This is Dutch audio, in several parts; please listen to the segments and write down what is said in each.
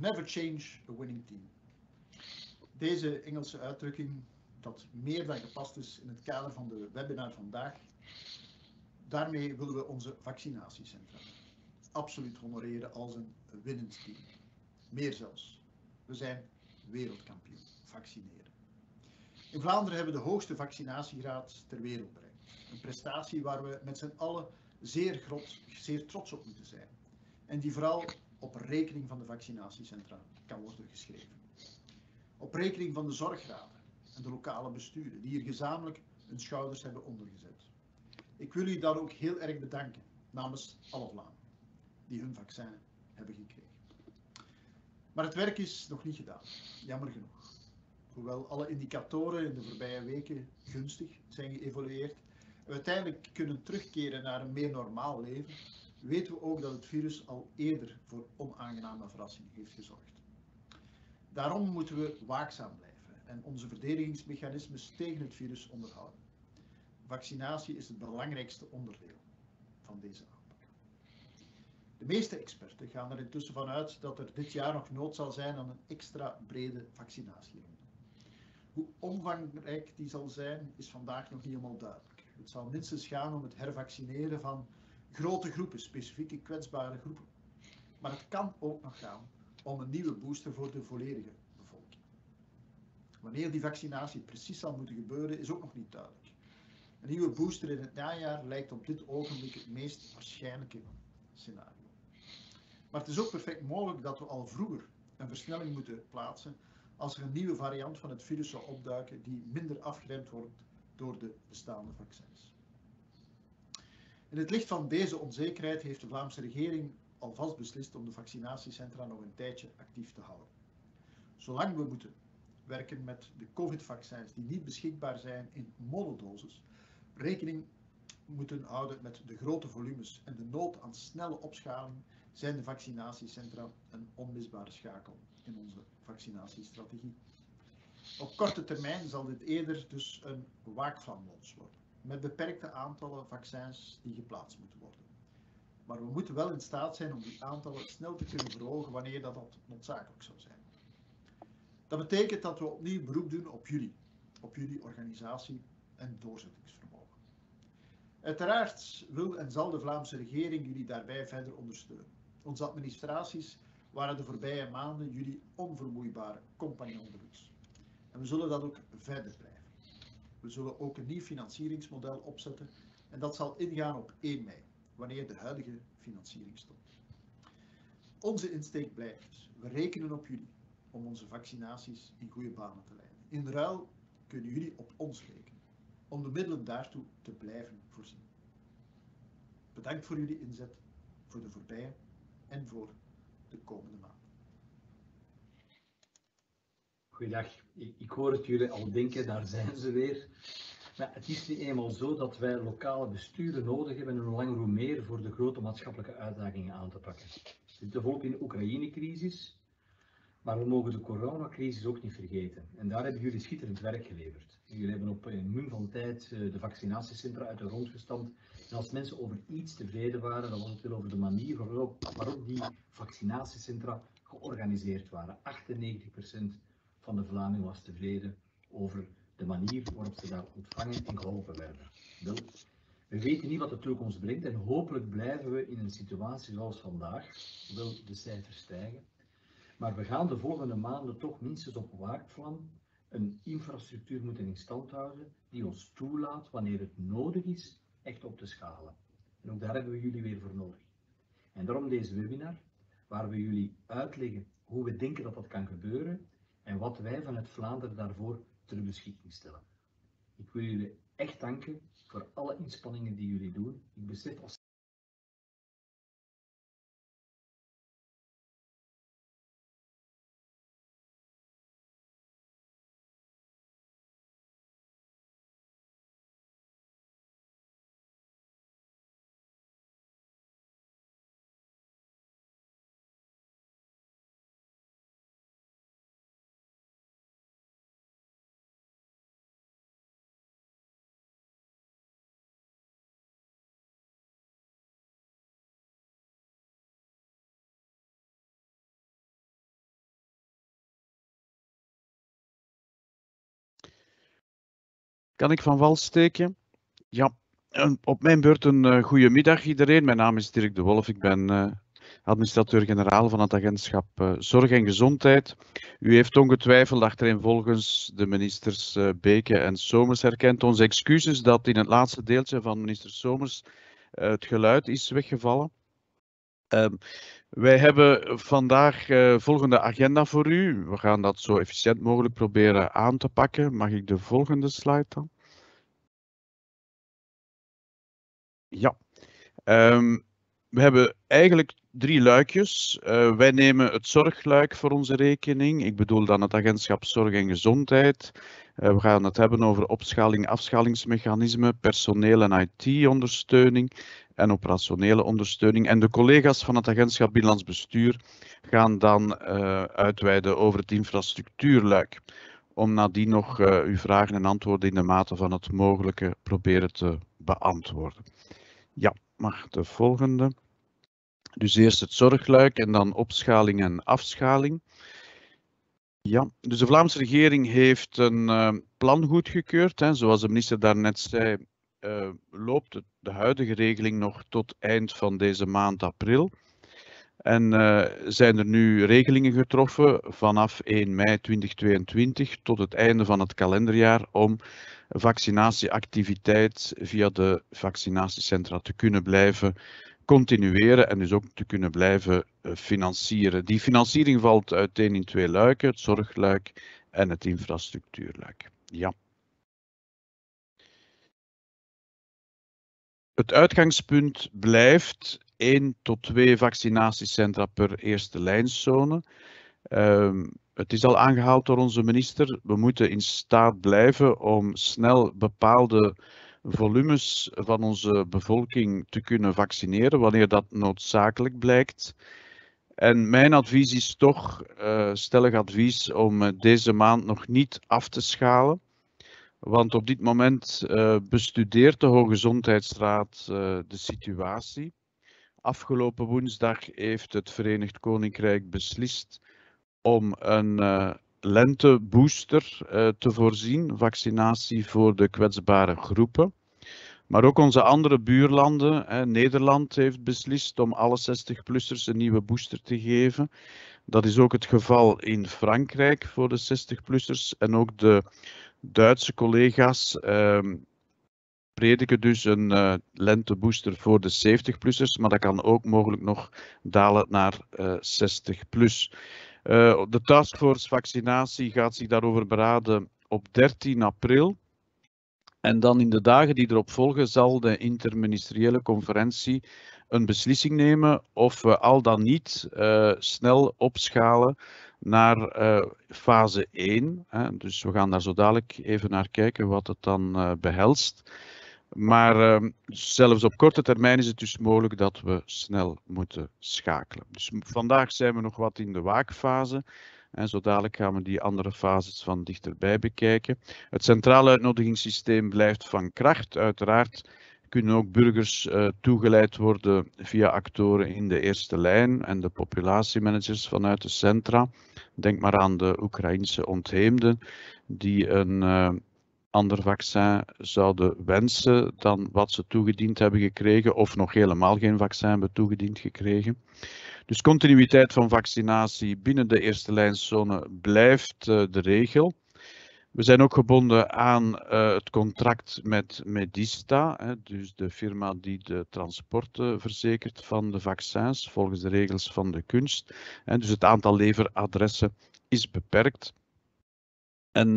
never change a winning team. Deze Engelse uitdrukking, dat meer dan gepast is in het kader van de webinar vandaag, daarmee willen we onze vaccinatiecentra absoluut honoreren als een winnend team. Meer zelfs, we zijn wereldkampioen vaccineren. In Vlaanderen hebben we de hoogste vaccinatiegraad ter wereld bereikt. Een prestatie waar we met z'n allen zeer trots op moeten zijn. En die vooral op rekening van de vaccinatiecentra kan worden geschreven. Op rekening van de zorgraden en de lokale besturen die hier gezamenlijk hun schouders hebben ondergezet. Ik wil u dan ook heel erg bedanken namens alle Vlamingen die hun vaccin hebben gekregen. Maar het werk is nog niet gedaan, jammer genoeg. Hoewel alle indicatoren in de voorbije weken gunstig zijn geëvolueerd en we uiteindelijk kunnen terugkeren naar een meer normaal leven, weten we ook dat het virus al eerder voor onaangename verrassingen heeft gezorgd. Daarom moeten we waakzaam blijven en onze verdedigingsmechanismes tegen het virus onderhouden. Vaccinatie is het belangrijkste onderdeel van deze aanpak. De meeste experten gaan er intussen van uit dat er dit jaar nog nood zal zijn aan een extra brede vaccinatieronde. Hoe omvangrijk die zal zijn, is vandaag nog niet helemaal duidelijk. Het zal minstens gaan om het hervaccineren van grote groepen, specifieke kwetsbare groepen. Maar het kan ook nog gaan om een nieuwe booster voor de volledige bevolking. Wanneer die vaccinatie precies zal moeten gebeuren, is ook nog niet duidelijk. Een nieuwe booster in het najaar lijkt op dit ogenblik het meest waarschijnlijke scenario. Maar het is ook perfect mogelijk dat we al vroeger een versnelling moeten plaatsen als er een nieuwe variant van het virus zou opduiken die minder afgeremd wordt door de bestaande vaccins. In het licht van deze onzekerheid heeft de Vlaamse regering alvast beslist om de vaccinatiecentra nog een tijdje actief te houden. Zolang we moeten werken met de COVID-vaccins die niet beschikbaar zijn in monodoses, rekening moeten houden met de grote volumes en de nood aan snelle opschaling, zijn de vaccinatiecentra een onmisbare schakel in onze vaccinatiestrategie. Op korte termijn zal dit eerder dus een waakvlammodus worden, met beperkte aantallen vaccins die geplaatst moeten worden. Maar we moeten wel in staat zijn om die aantallen snel te kunnen verhogen wanneer dat noodzakelijk zou zijn. Dat betekent dat we opnieuw beroep doen op jullie organisatie en doorzettingsvermogen. Uiteraard wil en zal de Vlaamse regering jullie daarbij verder ondersteunen. Onze administraties waren de voorbije maanden jullie onvermoeibare compagnon de luxe. En we zullen dat ook verder blijven. We zullen ook een nieuw financieringsmodel opzetten en dat zal ingaan op 1 mei, wanneer de huidige financiering stopt. Onze insteek blijft, we rekenen op jullie om onze vaccinaties in goede banen te leiden. In ruil kunnen jullie op ons rekenen, om de middelen daartoe te blijven voorzien. Bedankt voor jullie inzet, voor de voorbije en voor de komende maanden. Goeiedag, ik hoor het jullie al denken, daar zijn ze weer. Maar het is nu eenmaal zo dat wij lokale besturen nodig hebben en hoe langer hoe meer voor de grote maatschappelijke uitdagingen aan te pakken. We zitten volop in de Oekraïne-crisis, maar we mogen de coronacrisis ook niet vergeten. En daar hebben jullie schitterend werk geleverd. Jullie hebben op een mum van tijd de vaccinatiecentra uit de grond gestampt. En als mensen over iets tevreden waren, dan was het wel over de manier waarop die vaccinatiecentra georganiseerd waren. 98% van de Vlamingen was tevreden over de manier waarop ze daar ontvangen en geholpen werden. Wel, we weten niet wat de toekomst brengt en hopelijk blijven we in een situatie zoals vandaag, hoewel de cijfers stijgen. Maar we gaan de volgende maanden toch minstens op waakvlam een infrastructuur moeten in stand houden die ons toelaat, wanneer het nodig is, echt op te schalen. En ook daar hebben we jullie weer voor nodig. En daarom deze webinar, waar we jullie uitleggen hoe we denken dat dat kan gebeuren en wat wij vanuit Vlaanderen daarvoor ter beschikking stellen. Ik wil jullie echt danken voor alle inspanningen die jullie doen. Ik besef als Kan ik van wal steken? Ja, op mijn beurt een goede middag iedereen. Mijn naam is Dirk de Wolf. Ik ben administrateur-generaal van het agentschap Zorg en Gezondheid. U heeft ongetwijfeld achtereenvolgens de ministers Beke en Somers herkend. Onze excuses dat in het laatste deeltje van minister Somers het geluid is weggevallen. Wij hebben vandaag volgende agenda voor u. We gaan dat zo efficiënt mogelijk proberen aan te pakken. Mag ik de volgende slide dan? Ja. We hebben eigenlijk 3 luikjes. Wij nemen het zorgluik voor onze rekening. Ik bedoel dan het agentschap Zorg en Gezondheid. We gaan het hebben over opschaling, afschalingsmechanismen, personeel en IT-ondersteuning en operationele ondersteuning. En de collega's van het agentschap Binnenlands Bestuur gaan dan uitweiden over het infrastructuurluik. Om nadien nog uw vragen en antwoorden in de mate van het mogelijke proberen te beantwoorden. Ja, mag de volgende. Dus eerst het zorgluik en dan opschaling en afschaling. Ja, dus de Vlaamse regering heeft een plan goedgekeurd. Zoals de minister daarnet zei, loopt de huidige regeling nog tot eind van deze maand april. En zijn er nu regelingen getroffen vanaf 1 mei 2022 tot het einde van het kalenderjaar om vaccinatieactiviteit via de vaccinatiecentra te kunnen blijven continueren en dus ook te kunnen blijven financieren. Die financiering valt uiteen in 2 luiken, het zorgluik en het infrastructuurluik. Ja. Het uitgangspunt blijft 1 tot 2 vaccinatiecentra per eerste lijnzone. Het is al aangehaald door onze minister. We moeten in staat blijven om snel bepaalde volumes van onze bevolking te kunnen vaccineren, wanneer dat noodzakelijk blijkt. En mijn advies is toch, stellig advies, om deze maand nog niet af te schalen. Want op dit moment bestudeert de Hoogezondheidsraad de situatie. Afgelopen woensdag heeft het Verenigd Koninkrijk beslist om een lentebooster te voorzien, vaccinatie voor de kwetsbare groepen. Maar ook onze andere buurlanden, Nederland heeft beslist om alle 60-plussers een nieuwe booster te geven. Dat is ook het geval in Frankrijk voor de 60-plussers en ook de Duitse collega's prediken dus een lentebooster voor de 70-plussers, maar dat kan ook mogelijk nog dalen naar 60+. De taskforce vaccinatie gaat zich daarover beraden op 13 april. En dan in de dagen die erop volgen zal de interministeriële conferentie een beslissing nemen of we al dan niet snel opschalen naar fase 1. Dus we gaan daar zo dadelijk even naar kijken wat het dan behelst. Maar zelfs op korte termijn is het dus mogelijk dat we snel moeten schakelen. Dus vandaag zijn we nog wat in de waakfase. En zo dadelijk gaan we die andere fases van dichterbij bekijken. Het centrale uitnodigingssysteem blijft van kracht. Uiteraard kunnen ook burgers toegeleid worden via actoren in de eerste lijn en de populatiemanagers vanuit de centra. Denk maar aan de Oekraïense ontheemden die een ander vaccin zouden wensen dan wat ze toegediend hebben gekregen of nog helemaal geen vaccin hebben toegediend gekregen. Dus continuïteit van vaccinatie binnen de eerste lijnzone blijft de regel. We zijn ook gebonden aan het contract met Medista, dus de firma die de transporten verzekert van de vaccins volgens de regels van de kunst. Dus het aantal leveradressen is beperkt. En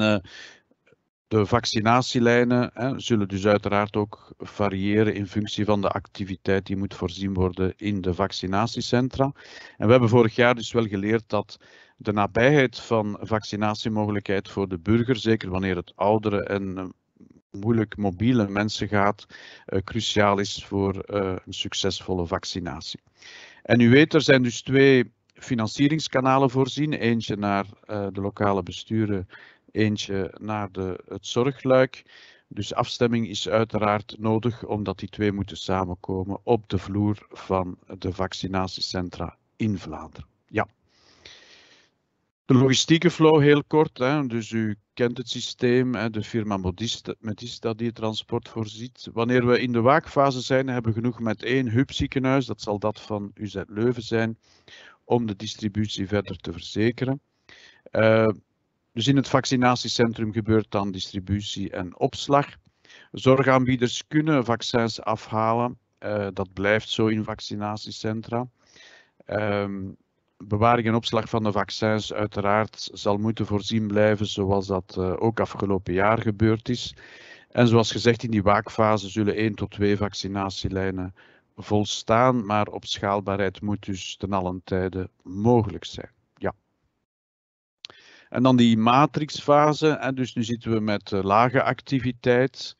de vaccinatielijnen zullen dus uiteraard ook variëren in functie van de activiteit die moet voorzien worden in de vaccinatiecentra. En we hebben vorig jaar dus wel geleerd dat de nabijheid van vaccinatiemogelijkheid voor de burger, zeker wanneer het oudere en moeilijk mobiele mensen gaat, cruciaal is voor een succesvolle vaccinatie. En u weet, er zijn dus 2 financieringskanalen voorzien. Eentje naar de lokale besturen, eentje naar het zorgluik. Dus afstemming is uiteraard nodig omdat die 2 moeten samenkomen op de vloer van de vaccinatiecentra in Vlaanderen. Ja. De logistieke flow heel kort. Dus u kent het systeem, de firma Medista die het transport voorziet. Wanneer we in de waakfase zijn, hebben we genoeg met 1 hubziekenhuis, dat zal dat van UZ Leuven zijn, om de distributie verder te verzekeren. Dus in het vaccinatiecentrum gebeurt dan distributie en opslag. Zorgaanbieders kunnen vaccins afhalen, dat blijft zo in vaccinatiecentra. Bewaring en opslag van de vaccins uiteraard zal moeten voorzien blijven, zoals dat ook afgelopen jaar gebeurd is. En zoals gezegd, in die waakfase zullen 1 tot 2 vaccinatielijnen volstaan, maar opschaalbaarheid moet dus ten allen tijde mogelijk zijn. Ja. En dan die matrixfase, dus nu zitten we met lage activiteit.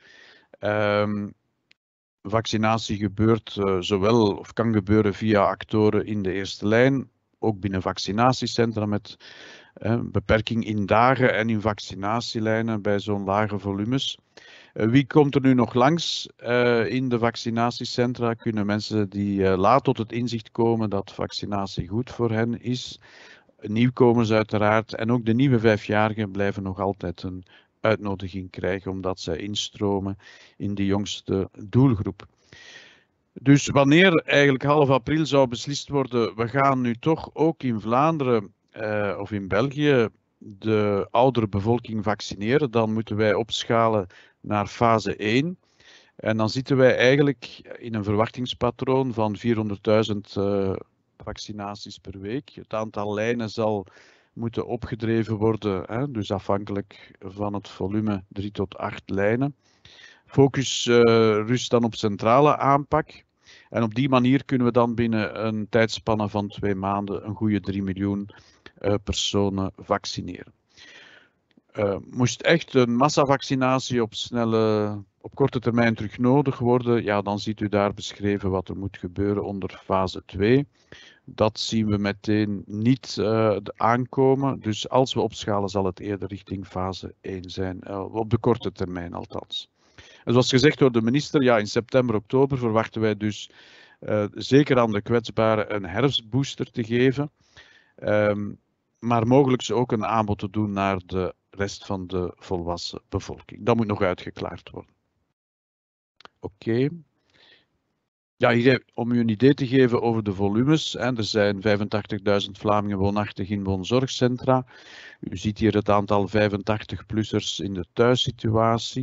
Vaccinatie gebeurt zowel of kan gebeuren via actoren in de eerste lijn, ook binnen vaccinatiecentra met beperking in dagen en in vaccinatielijnen bij zo'n lage volumes. Wie komt er nu nog langs in de vaccinatiecentra? Kunnen mensen die laat tot het inzicht komen dat vaccinatie goed voor hen is. Nieuwkomers uiteraard en ook de nieuwe 5-jarigen blijven nog altijd een uitnodiging krijgen omdat zij instromen in de jongste doelgroep. Dus wanneer eigenlijk half april zou beslist worden, we gaan nu toch ook in Vlaanderen of in België de oudere bevolking vaccineren, dan moeten wij opschalen naar fase 1. En dan zitten wij eigenlijk in een verwachtingspatroon van 400.000 vaccinaties per week. Het aantal lijnen zal moeten opgedreven worden, dus afhankelijk van het volume 3 tot 8 lijnen. Focus rust dan op centrale aanpak. En op die manier kunnen we dan binnen een tijdspanne van 2 maanden een goede 3 miljoen personen vaccineren. Moest echt een massavaccinatie op korte termijn terug nodig worden, ja, dan ziet u daar beschreven wat er moet gebeuren onder fase 2. Dat zien we meteen niet aankomen, dus als we opschalen zal het eerder richting fase 1 zijn, op de korte termijn althans. En zoals gezegd door de minister, ja, in september, oktober verwachten wij dus zeker aan de kwetsbaren een herfstbooster te geven, maar mogelijk ook een aanbod te doen naar de rest van de volwassen bevolking. Dat moet nog uitgeklaard worden. Oké. Ja, hier, om u een idee te geven over de volumes. Er zijn 85.000 Vlamingen woonachtig in woonzorgcentra. U ziet hier het aantal 85-plussers in de thuissituatie.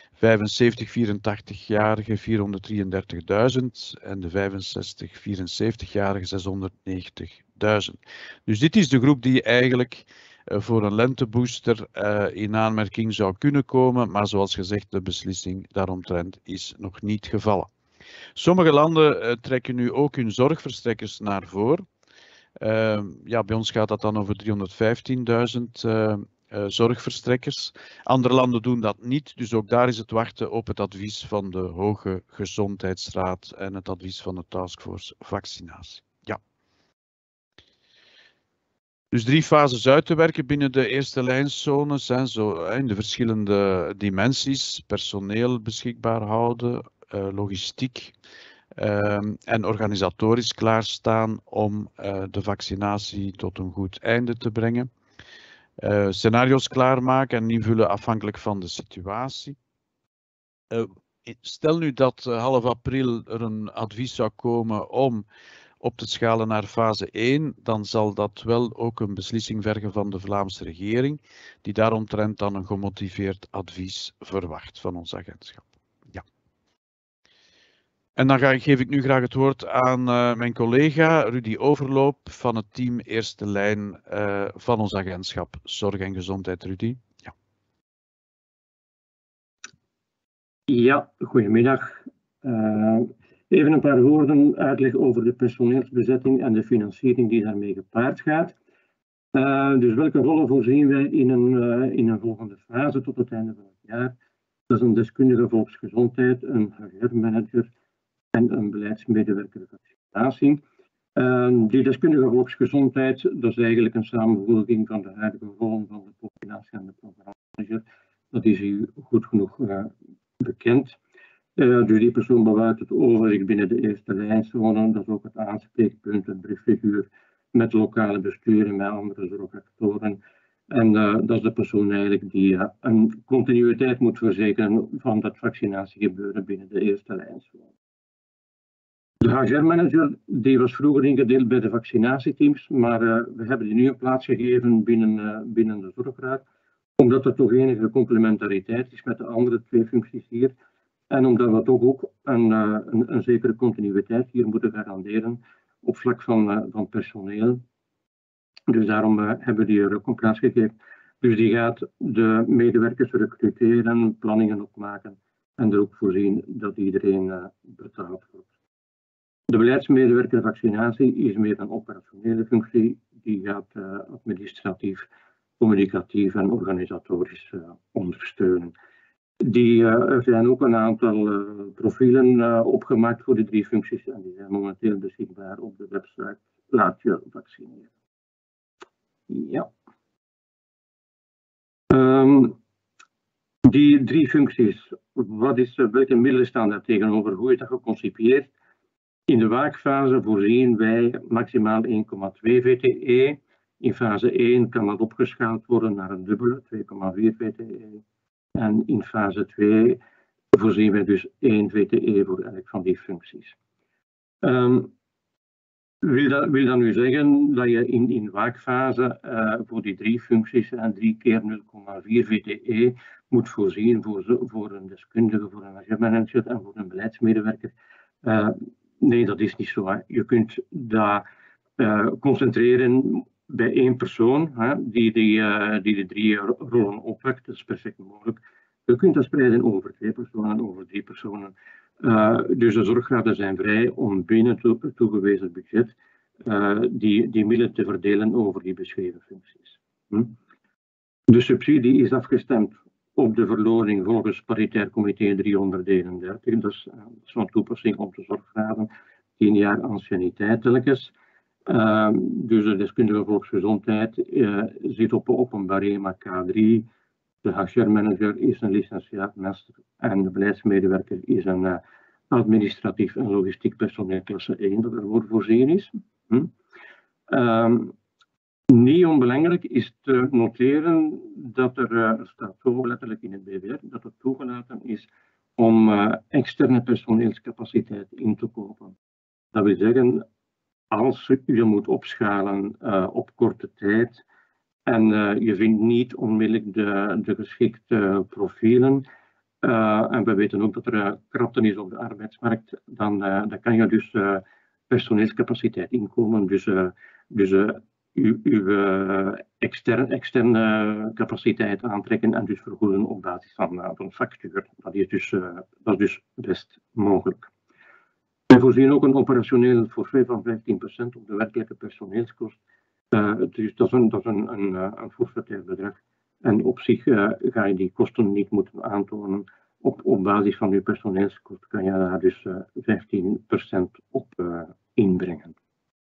75-84-jarigen 433.000 en de 65-74-jarigen 690.000. Dus dit is de groep die eigenlijk voor een lentebooster in aanmerking zou kunnen komen, maar zoals gezegd, de beslissing daaromtrent is nog niet gevallen. Sommige landen trekken nu ook hun zorgverstrekkers naar voren. Ja, bij ons gaat dat dan over 315.000 zorgverstrekkers. Andere landen doen dat niet, dus ook daar is het wachten op het advies van de Hoge Gezondheidsraad en het advies van de Taskforce Vaccinatie. Ja. Dus 3 fases uit te werken binnen de eerste lijnzones, zo in de verschillende dimensies, personeel beschikbaar houden, logistiek en organisatorisch klaarstaan om de vaccinatie tot een goed einde te brengen. Scenario's klaarmaken en invullen afhankelijk van de situatie. Stel nu dat half april er een advies zou komen om op te schalen naar fase 1, dan zal dat wel ook een beslissing vergen van de Vlaamse regering, die daaromtrent dan een gemotiveerd advies verwacht van ons agentschap. Ja. En dan geef ik nu graag het woord aan mijn collega Rudy Overloop van het team Eerste Lijn van ons agentschap Zorg en Gezondheid. Rudy. Ja. Ja, goedemiddag. Even een paar woorden uitleg over de personeelsbezetting en de financiering die daarmee gepaard gaat. Dus welke rollen voorzien wij in een volgende fase tot het einde van het jaar? Dat is een deskundige volksgezondheid, een HR-manager en een beleidsmedewerker vaccinatie. Die deskundige volksgezondheid, dat is eigenlijk een samenvoeging van de huidige rollen van de coördinatie en de programmamanager. Dat is u goed genoeg bekend. Dus die persoon bewaart het overzicht binnen de eerste lijnzone. Dat is ook het aanspreekpunt, het brieffiguur met lokale besturen, met andere zorgactoren. En dat is de persoon eigenlijk die een continuïteit moet verzekeren van dat vaccinatiegebeuren binnen de eerste lijnzone. De HR-manager die was vroeger ingedeeld bij de vaccinatieteams, maar we hebben die nu een plaats gegeven binnen de zorgraad, omdat er toch enige complementariteit is met de andere twee functies hier. En omdat we toch ook een zekere continuïteit hier moeten garanderen op vlak van personeel. Dus daarom hebben we die er ook een plaats gegeven. Dus die gaat de medewerkers recruteren, planningen opmaken en er ook voorzien dat iedereen betaald wordt. De beleidsmedewerker vaccinatie is meer een operationele functie. Die gaat administratief, communicatief en organisatorisch ondersteunen. Er zijn ook een aantal profielen opgemaakt voor de 3 functies en die zijn momenteel beschikbaar op de website Laat je vaccineren. Ja. Die 3 functies, welke middelen staan daar tegenover? Hoe is dat geconcipieerd? In de waakfase voorzien wij maximaal 1,2 VTE. In fase 1 kan dat opgeschaald worden naar een dubbele, 2,4 VTE. En in fase 2 voorzien wij dus 1 VTE voor elk van die functies. Wil dat nu zeggen dat je in waakfase voor die 3 functies 3 keer 0,4 VTE moet voorzien voor een deskundige, voor een HR-manager en voor een beleidsmedewerker? Nee, dat is niet zo. Je kunt dat concentreren bij 1 persoon die de 3 rollen oppakt. Dat is perfect mogelijk. Je kunt dat spreiden over 2 personen, over 3 personen. Dus de zorgraden zijn vrij om binnen het toegewezen budget die middelen te verdelen over die beschreven functies. De subsidie is afgestemd op de verloning volgens paritair comité 331. Dat is van toepassing op de zorgraden. 10 jaar anciëniteit telkens. Dus de deskundige volksgezondheid zit op een barema K3. De HR-manager is een licentiaat master en de beleidsmedewerker is een administratief en logistiek personeel klasse 1 dat ervoor voorzien is. Niet onbelangrijk is te noteren dat er staat zo letterlijk in het BWR dat het toegelaten is om externe personeelscapaciteit in te kopen. Dat wil zeggen, als je moet opschalen op korte tijd en je vindt niet onmiddellijk de geschikte profielen, en we weten ook dat er krapte is op de arbeidsmarkt, dan kan je dus personeelscapaciteit inkomen. Dus uw externe capaciteit aantrekken en dus vergoeden op basis van factuur. Dat is dus best mogelijk. Wij voorzien ook een operationeel forfait van 15% op de werkelijke personeelskost. Dus dat is een forfaitair bedrag. En op zich ga je die kosten niet moeten aantonen. Op basis van je personeelskost kan je daar dus 15% op inbrengen.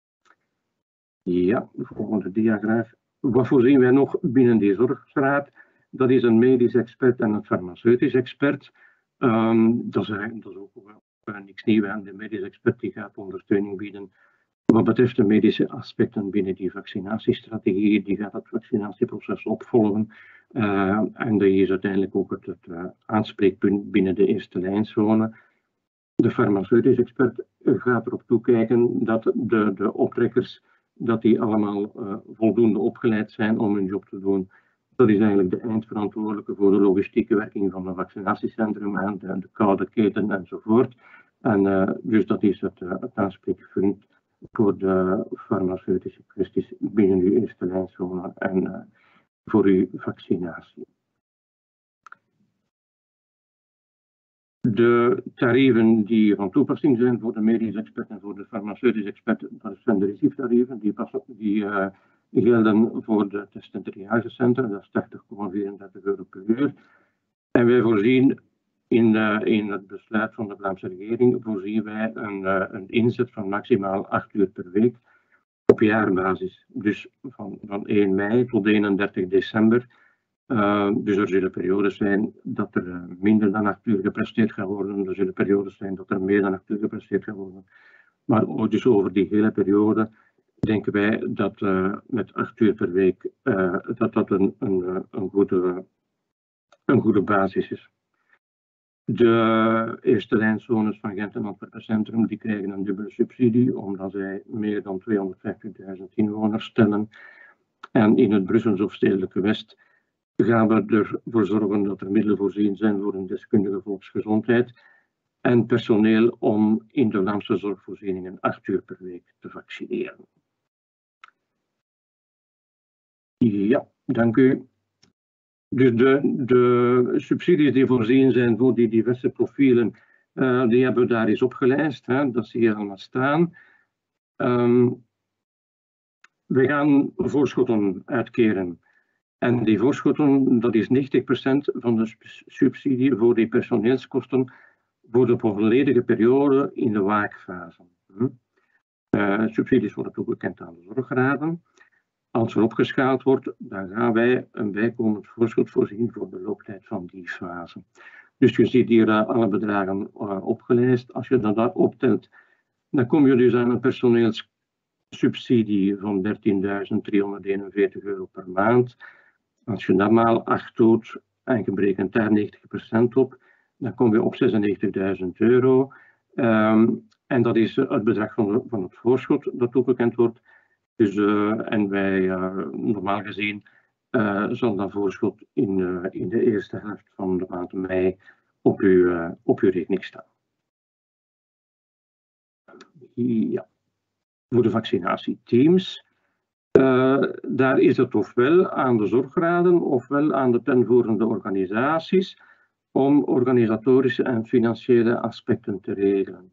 Ja, de volgende diagraaf. Wat voorzien wij nog binnen die zorgraad? Dat is een medisch expert en een farmaceutisch expert. Dat is ook niks nieuws. De medisch expert die gaat ondersteuning bieden wat betreft de medische aspecten binnen die vaccinatiestrategie. Die gaat het vaccinatieproces opvolgen. En die is uiteindelijk ook het aanspreekpunt binnen de eerste lijnzone. De farmaceutisch expert gaat erop toekijken dat de optrekkers dat die allemaal voldoende opgeleid zijn om hun job te doen. Dat is eigenlijk de eindverantwoordelijke voor de logistieke werking van een vaccinatiecentrum, de koude keten enzovoort. En dus dat is het aanspreekpunt voor de farmaceutische kwesties binnen uw eerste lijnzone en voor uw vaccinatie. De tarieven die van toepassing zijn voor de medische expert en voor de farmaceutische expert, dat zijn de RICIF-tarieven, die gelden voor de test- en triagecentra, dat is 80,34 euro per uur. En wij voorzien in het besluit van de Vlaamse regering, voorzien wij een inzet van maximaal 8 uur per week op jaarbasis. Dus van 1 mei tot 31 december. Dus er zullen periodes zijn dat er minder dan 8 uur gepresteerd gaat worden. Er zullen periodes zijn dat er meer dan 8 uur gepresteerd gaat worden. Maar dus over die hele periode denken wij dat met 8 uur per week dat een goede basis is. De eerste lijnzones van Gent en Antwerpen Centrum die krijgen een dubbele subsidie omdat zij meer dan 250.000 inwoners tellen. En in het Brussels of Stedelijke West gaan we ervoor zorgen dat er middelen voorzien zijn voor een deskundige volksgezondheid en personeel om in de Vlaamse zorgvoorzieningen 8 uur per week te vaccineren. Ja, dank u. Dus de subsidies die voorzien zijn voor die diverse profielen, die hebben we daar eens opgelijst. Hè? Dat zie je allemaal staan. We gaan voorschotten uitkeren. En die voorschotten, dat is 90% van de subsidie voor die personeelskosten voor de volledige periode in de waakfase. Subsidies worden toegekend aan de zorgraden. Als er opgeschaald wordt, dan gaan wij een bijkomend voorschot voorzien voor de looptijd van die fase. Dus je ziet hier alle bedragen opgelijst. Als je dat optelt, dan kom je dus aan een personeelssubsidie van €13.341 per maand. Als je dat maal 8 doet en je berekent daar 90% op, dan kom je op €96.000. En dat is het bedrag van het voorschot dat toegekend wordt. Dus, en wij, normaal gezien, zal dat voorschot in de eerste helft van de maand mei op uw rekening staan. Ja. Voor de vaccinatieteams, daar is het ofwel aan de zorgraden ofwel aan de penvoerende organisaties om organisatorische en financiële aspecten te regelen.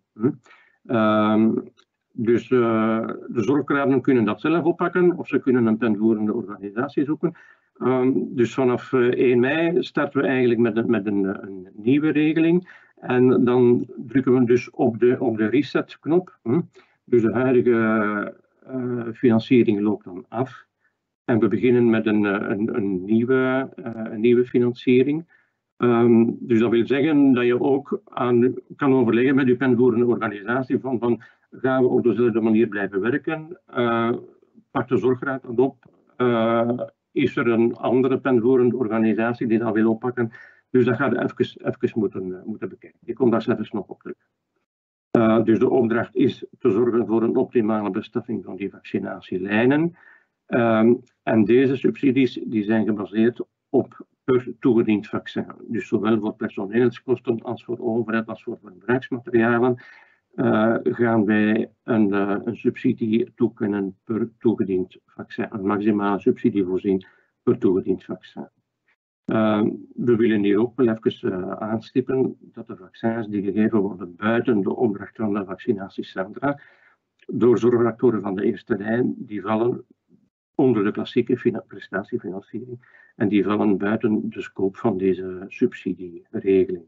Dus de zorgraden kunnen dat zelf oppakken of ze kunnen een penvoerende organisatie zoeken. Dus vanaf 1 mei starten we eigenlijk met een nieuwe regeling. En dan drukken we dus op de reset-knop. Dus de huidige financiering loopt dan af. En we beginnen met een nieuwe financiering. Dus dat wil zeggen dat je ook kan overleggen met je penvoerende organisatie van gaan we op dezelfde manier blijven werken? Pak de zorgraad dat op? Is er een andere penvoerende organisatie die dat wil oppakken? Dus dat gaat even moeten bekijken. Ik kom daar zelfs nog op terug. Dus de opdracht is te zorgen voor een optimale bestaffing van die vaccinatielijnen. En deze subsidies die zijn gebaseerd op per toegediend vaccin. Dus zowel voor personeelskosten als voor overheid als voor verbruiksmaterialen gaan wij een subsidie toekennen per toegediend vaccin. Een maximale subsidie voorzien per toegediend vaccin. We willen hier ook wel even aanstippen dat de vaccins die gegeven worden buiten de opdracht van de vaccinatiecentra door zorgactoren van de eerste lijn, die vallen onder de klassieke prestatiefinanciering en die vallen buiten de scope van deze subsidieregeling.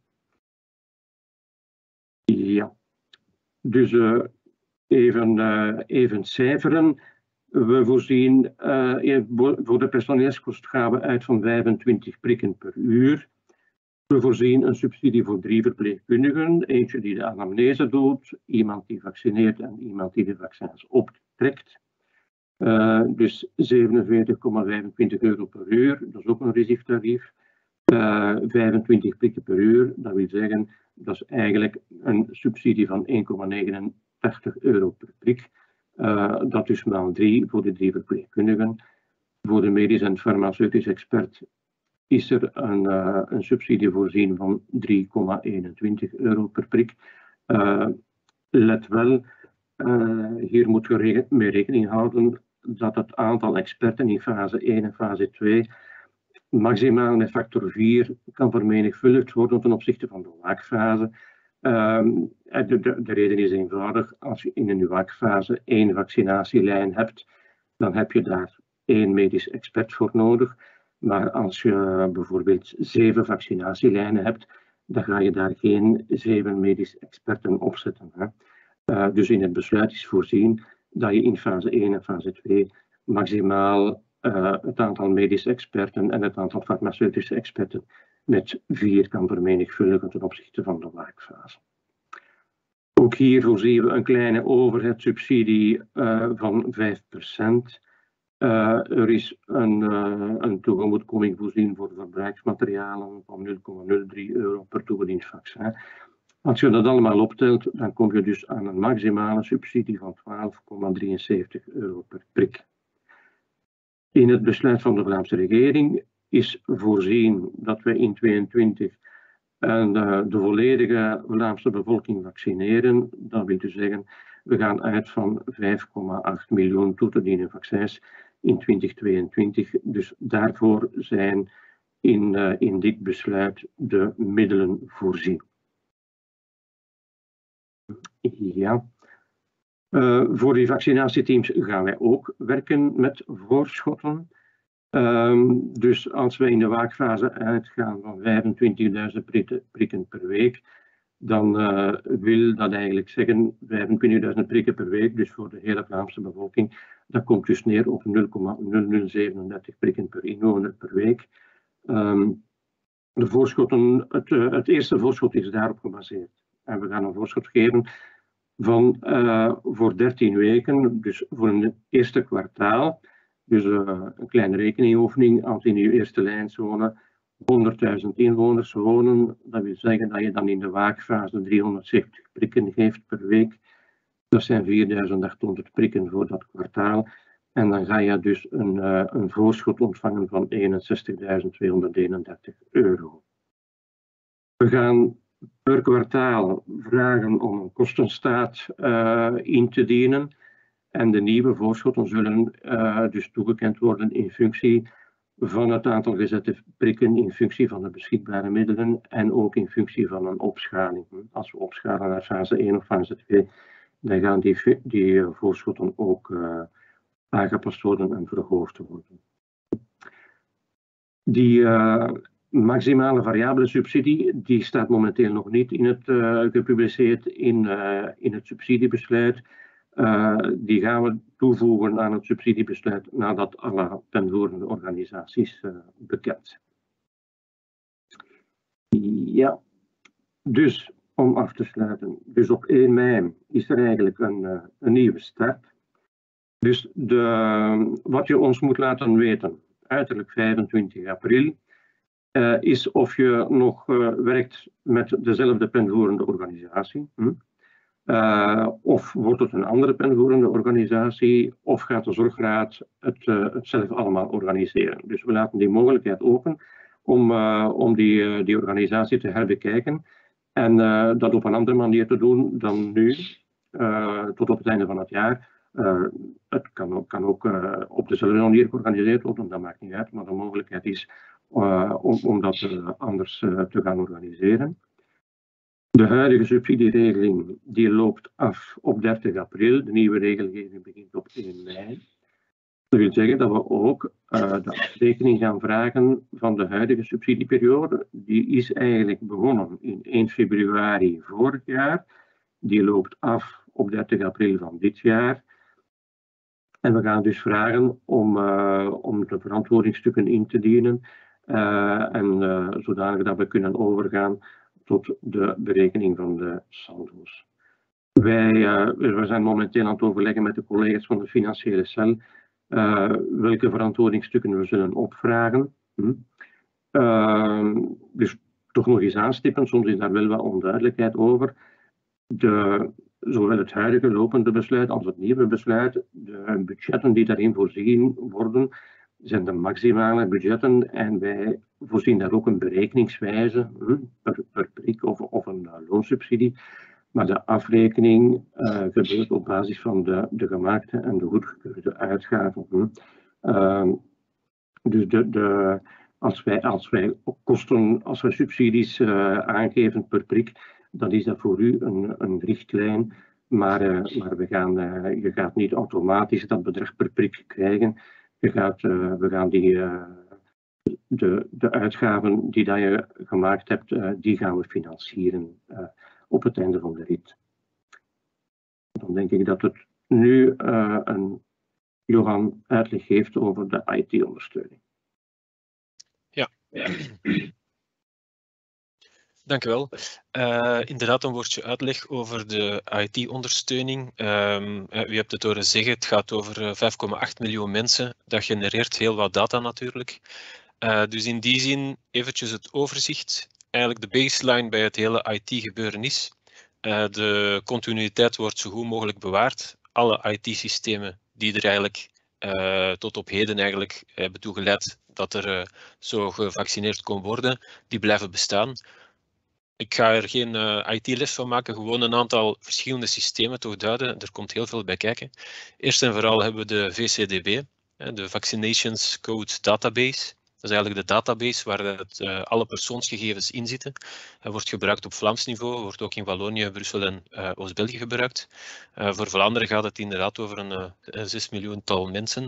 Ja, dus even cijferen. We voorzien voor de personeelskost gaan we uit van 25 prikken per uur. We voorzien een subsidie voor 3 verpleegkundigen. Eentje die de anamnese doet, iemand die vaccineert en iemand die de vaccins optrekt. Dus €47,25 per uur, dat is ook een risiftarief. 25 prikken per uur, dat wil zeggen, dat is eigenlijk een subsidie van €1,89 per prik. Dat is maal 3 voor de 3 verpleegkundigen. Voor de medisch en farmaceutisch expert is er een subsidie voorzien van €3,21 per prik. Let wel, hier moet je mee rekening houden dat het aantal experten in fase 1 en fase 2 maximaal met factor 4 kan vermenigvuldigd worden ten opzichte van de waakfase. De reden is eenvoudig. Als je in een waakfase 1 vaccinatielijn hebt, dan heb je daar 1 medisch expert voor nodig. Maar als je bijvoorbeeld 7 vaccinatielijnen hebt, dan ga je daar geen 7 medisch experten op zetten. Dus in het besluit is voorzien dat je in fase 1 en fase 2 maximaal het aantal medische experten en het aantal farmaceutische experten met 4 kan vermenigvuldigen ten opzichte van de waakfase. Ook hier voorzien we een kleine overheidssubsidie van 5%. Er is een tegemoetkoming voorzien voor verbruiksmaterialen van €0,03 per toegediend vaccin. Als je dat allemaal optelt, dan kom je dus aan een maximale subsidie van €12,73 per prik. In het besluit van de Vlaamse regering is voorzien dat we in 2022 de volledige Vlaamse bevolking vaccineren. Dat wil dus zeggen, we gaan uit van 5,8 miljoen toe te dienen vaccins in 2022. Dus daarvoor zijn in dit besluit de middelen voorzien. Ja. Voor die vaccinatieteams gaan wij ook werken met voorschotten. Dus als we in de waakfase uitgaan van 25.000 prikken per week, dan wil dat eigenlijk zeggen 25.000 prikken per week, dus voor de hele Vlaamse bevolking. Dat komt dus neer op 0,0037 prikken per inwoner per week. De voorschotten, het eerste voorschot is daarop gebaseerd. En we gaan een voorschot geven van voor 13 weken, dus voor een eerste kwartaal. Dus een kleine rekeningoefening, als in uw eerste lijnzone 100.000 inwoners wonen, dat wil zeggen dat je dan in de waakfase 370 prikken geeft per week. Dat zijn 4.800 prikken voor dat kwartaal. En dan ga je dus een voorschot ontvangen van €61.231. We gaan per kwartaal vragen om een kostenstaat in te dienen. En de nieuwe voorschotten zullen dus toegekend worden in functie van het aantal gezette prikken, in functie van de beschikbare middelen en ook in functie van een opschaling. Als we opschalen naar fase 1 of fase 2, dan gaan die voorschotten ook aangepast worden en verhoogd worden. Die maximale variabele subsidie, die staat momenteel nog niet in het, gepubliceerd in het subsidiebesluit. Die gaan we toevoegen aan het subsidiebesluit nadat alle penvoerende organisaties bekend zijn. Ja, dus om af te sluiten. Dus op 1 mei is er eigenlijk een nieuwe start. Dus wat je ons moet laten weten, uiterlijk 25 april, is of je nog werkt met dezelfde penvoerende organisatie. Of wordt het een andere penvoerende organisatie, of gaat de zorgraad het zelf allemaal organiseren. Dus we laten die mogelijkheid open om die organisatie te herbekijken en dat op een andere manier te doen dan nu, tot op het einde van het jaar. Het kan ook op dezelfde manier georganiseerd worden, dat maakt niet uit, maar de mogelijkheid is om dat anders te gaan organiseren. De huidige subsidieregeling die loopt af op 30 april. De nieuwe regelgeving begint op 1 mei. Dat wil zeggen dat we ook de afrekening gaan vragen van de huidige subsidieperiode. Die is eigenlijk begonnen in 1 februari vorig jaar. Die loopt af op 30 april van dit jaar. En we gaan dus vragen om de verantwoordingsstukken in te dienen. Zodanig dat we kunnen overgaan tot de berekening van de saldo's. We zijn momenteel aan het overleggen met de collega's van de financiële cel welke verantwoordingsstukken we zullen opvragen. Dus toch nog eens aanstippen, soms is daar wel wat onduidelijkheid over. Zowel het huidige lopende besluit als het nieuwe besluit, de budgetten die daarin voorzien worden, zijn de maximale budgetten en wij voorzien daar ook een berekeningswijze per prik of een loonsubsidie. Maar de afrekening gebeurt op basis van de gemaakte en de goedgekeurde uitgaven. Dus als wij kosten, als wij subsidies aangeven per prik, dan is dat voor u een richtlijn. Maar je gaat niet automatisch dat bedrag per prik krijgen. We gaan de uitgaven die dat je gemaakt hebt, die gaan we financieren op het einde van de rit. Dan denk ik dat het nu een Johan uitleg geeft over de IT-ondersteuning. Ja. Dank u wel. Inderdaad, een woordje uitleg over de IT-ondersteuning. U hebt het horen zeggen, het gaat over 5,8 miljoen mensen. Dat genereert heel wat data natuurlijk. Dus in die zin eventjes het overzicht. Eigenlijk de baseline bij het hele IT-gebeuren is. De continuïteit wordt zo goed mogelijk bewaard. Alle IT-systemen die er eigenlijk tot op heden eigenlijk hebben toegeleid dat er zo gevaccineerd kon worden, die blijven bestaan. Ik ga er geen IT-les van maken, gewoon een aantal verschillende systemen toch duiden. Er komt heel veel bij kijken. Eerst en vooral hebben we de VCDB, de Vaccinations Code Database. Dat is eigenlijk de database waar alle persoonsgegevens in zitten. Hij wordt gebruikt op Vlaams niveau, wordt ook in Wallonië, Brussel en Oost-België gebruikt. Voor Vlaanderen gaat het inderdaad over een 6 miljoental mensen.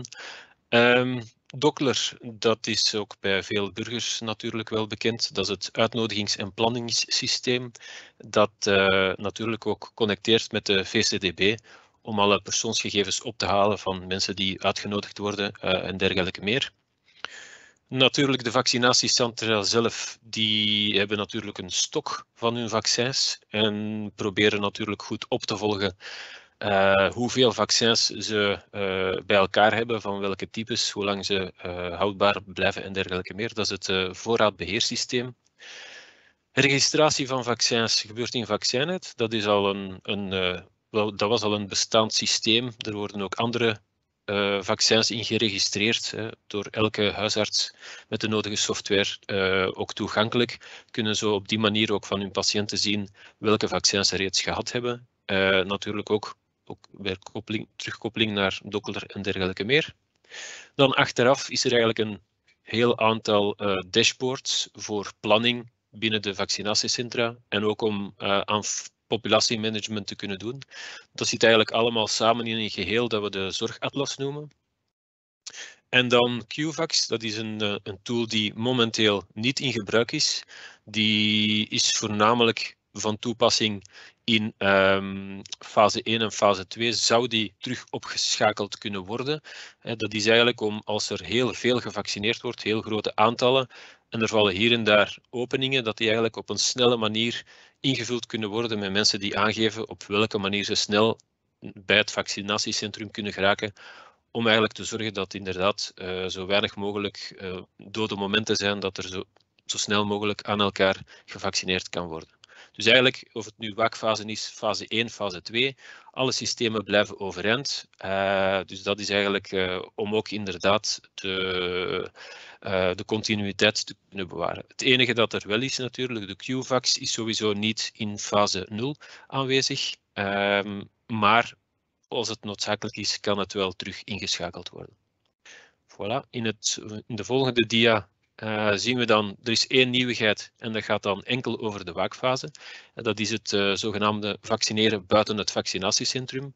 Dockler, dat is ook bij veel burgers natuurlijk wel bekend. Dat is het uitnodigings- en planningssysteem dat natuurlijk ook connecteert met de VCDB om alle persoonsgegevens op te halen van mensen die uitgenodigd worden en dergelijke meer. Natuurlijk, de vaccinatiecentra zelf, die hebben natuurlijk een stok van hun vaccins en proberen natuurlijk goed op te volgen hoeveel vaccins ze bij elkaar hebben, van welke types, hoe lang ze houdbaar blijven en dergelijke meer. Dat is het voorraadbeheersysteem. Registratie van vaccins gebeurt in Vaccinet. Dat is al dat was al een bestaand systeem. Er worden ook andere vaccins in geregistreerd, door elke huisarts met de nodige software ook toegankelijk. Kunnen zo op die manier ook van hun patiënten zien welke vaccins ze reeds gehad hebben. Natuurlijk ook weer terugkoppeling naar Dockler en dergelijke meer. Dan achteraf is er eigenlijk een heel aantal dashboards voor planning binnen de vaccinatiecentra en ook om aan populatiemanagement te kunnen doen. Dat zit eigenlijk allemaal samen in een geheel dat we de zorgatlas noemen. En dan QVAX, dat is een tool die momenteel niet in gebruik is. Die is voornamelijk van toepassing in fase 1 en fase 2 zou die terug opgeschakeld kunnen worden. Dat is eigenlijk om als er heel veel gevaccineerd wordt, heel grote aantallen, en er vallen hier en daar openingen, dat die eigenlijk op een snelle manier ingevuld kunnen worden met mensen die aangeven op welke manier ze snel bij het vaccinatiecentrum kunnen geraken, om eigenlijk te zorgen dat inderdaad zo weinig mogelijk dode momenten zijn, dat er zo snel mogelijk aan elkaar gevaccineerd kan worden. Dus eigenlijk, of het nu waakfase is, fase 1, fase 2, alle systemen blijven overeind. Dus dat is eigenlijk om ook inderdaad de continuïteit te kunnen bewaren. Het enige dat er wel is natuurlijk, de QVAX is sowieso niet in fase 0 aanwezig, maar als het noodzakelijk is, kan het wel terug ingeschakeld worden. Voilà, in de volgende dia zien we dan, er is één nieuwigheid en dat gaat dan enkel over de waakfase. Dat is het zogenaamde vaccineren buiten het vaccinatiecentrum.